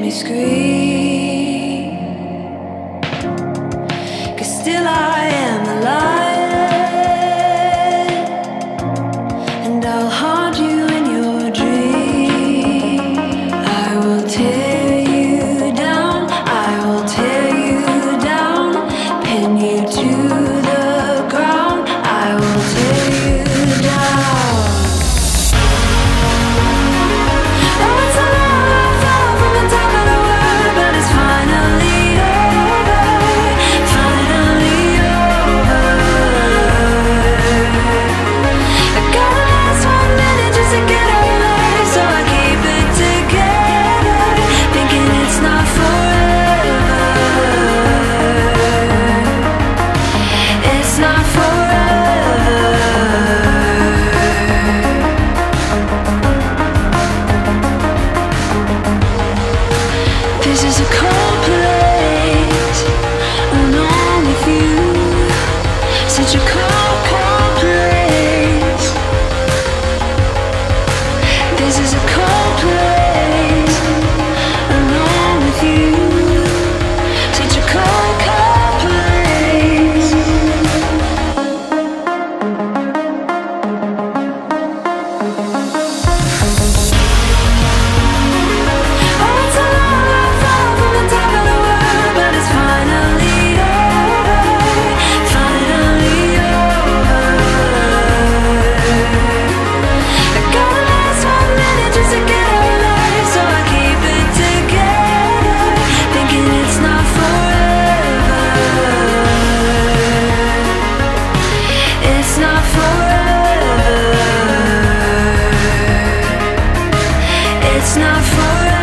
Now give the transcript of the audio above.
scream, 'cause still I am alive, and I'll haunt you in your dream. I will tear you down, I will tear you down, pin you to the ground, I will tear you down. Oh, it's a long fall from the top of the world, but it's finally over, finally over. I gotta last 1 minute just to get away, so I keep it together, thinking it's not forever. It's not forever. This is a cold place, alone with you. Such a cold, cold place. This is a cold place, alone with you. Such a cold, cold place. Oh, it's a long fall from the top of the world, but it's finally over, finally over. I gotta last 1 minute just to get away, so I keep it together, thinking it's not forever. It's not forever. It's not forever.